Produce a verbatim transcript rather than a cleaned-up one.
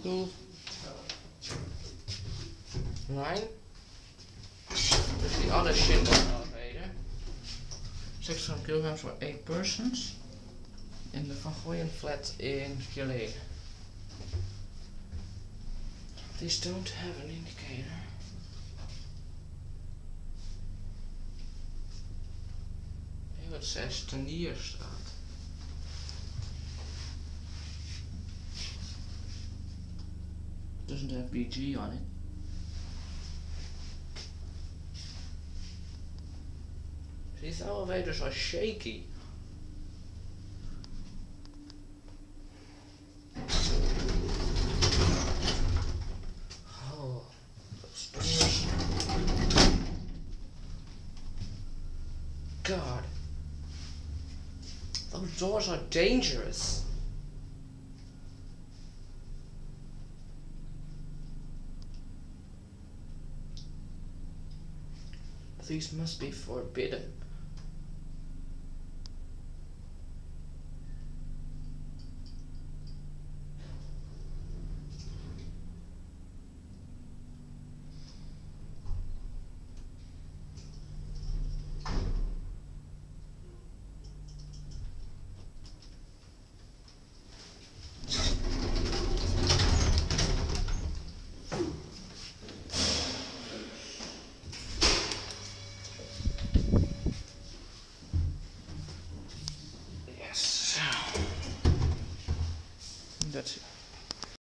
Cool. Nine. This is the other Schindler elevator. six hundred kilograms for eight persons. In the Van Goyenflat in Geleen. These don't have an indicator. Here it says Tenierstraat. Doesn't have B G on it. These elevators are shaky. Oh, those doors. God. Those doors are dangerous. These must be forbidden.